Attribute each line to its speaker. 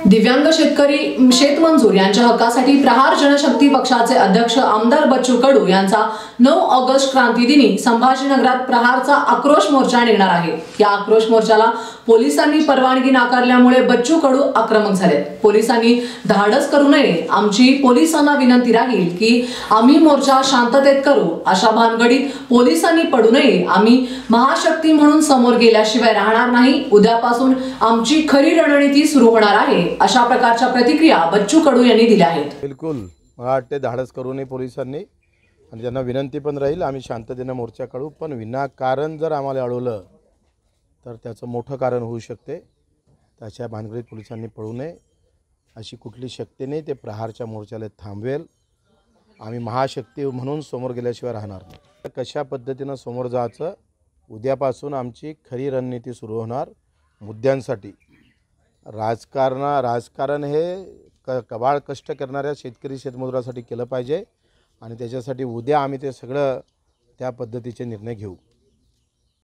Speaker 1: दिव्यांग शेतकरी शेतमजूर यांच्या हक्कासाठी प्रहार जनशक्ती पक्षाचे अध्यक्ष आमदार बच्चू कडू यांचा 9 ऑगस्ट क्रांतीदिनी संभाजीनगरात प्रहारचा आक्रोश मोर्चा निघणार आहे। या आक्रोश मोर्चाला पोलिसांनी परवानगी नाकारल्यामुळे बच्चू कडू आक्रमक झाले। पोलिसांनी धाडस करू नये, आमची पोलिसांना विनंती राहील की आम्ही मोर्चा शांततेत करू, अशा भानगडीत पोलिसांनी पडू नये। आम्ही महाशक्ती म्हणून समोर गेल्याशिवाय राहणार नाही। उद्यापासून आमची खरी रणनीती सुरू होणार आहे, अशा प्रकारच्या प्रतिक्रिया बच्चू कडू यांनी दिल्या आहेत।
Speaker 2: बिलकुल मला वाटते धाडस करू नये पोलिसांनी, आणि त्यांना विनंती पण राहील आम्ही शांततेने मोर्चा काढू, पण विनाकारण जर आम्हाला अडवलं तर त्याचं मोठं कारण होऊ शकते। त्याच्या भानगडीत पोलिसांनी पडू नये, अशी कुठली शक्ती नाही ते प्रहारच्या मोर्चाला थांबवेल। आम्ही महाशक्ती म्हणून समोर गेल्याशिवाय राहणार नाही। कशा पद्धतीने समोर जायचं, उद्यापासून आमची खरी रणनीती सुरू होणार मुद्द्यांसाठी। राजकारण हे कबाळ कष्ट करणाऱ्या शेतकरी शेतमजुरासाठी केलं पाहिजे, आणि त्याच्यासाठी उद्या आम्ही ते सगळं त्या पद्धतीचे निर्णय घेऊ।